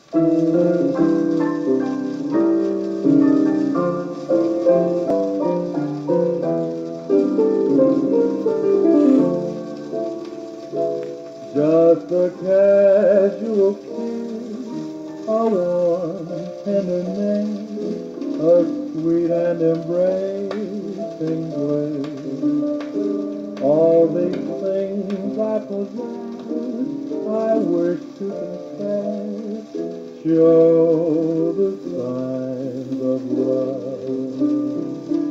Just a casual kiss, a warm, tender name, a sweet and embracing grace. All these things I possess, I wish to confess, show the signs of love.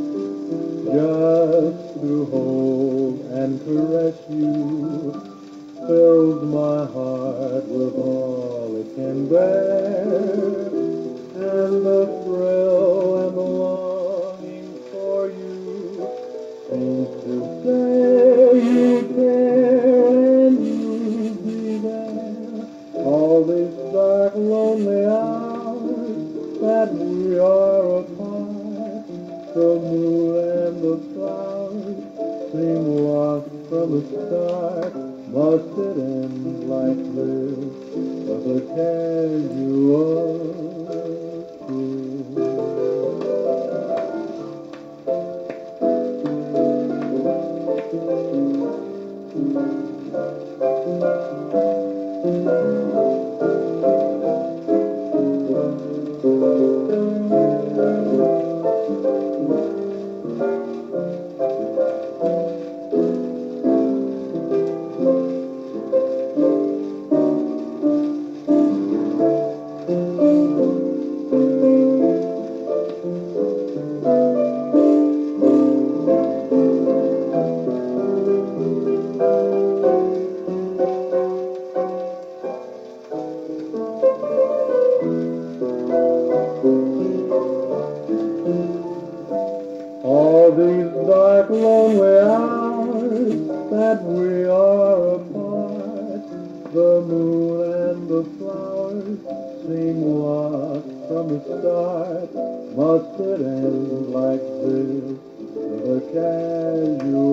Just to hold and caress you fills my heart with all it can bear, and the thrill and the longing for you seems to say you care and you'll be there. All these dark, lonely hours that we are apart, the moon and the flowers seem lost from the start. Must it end like this with a casual kiss? All these dark, lonely hours that we are apart, the moon and the flowers seem lost from the start. Must it end like this with a casual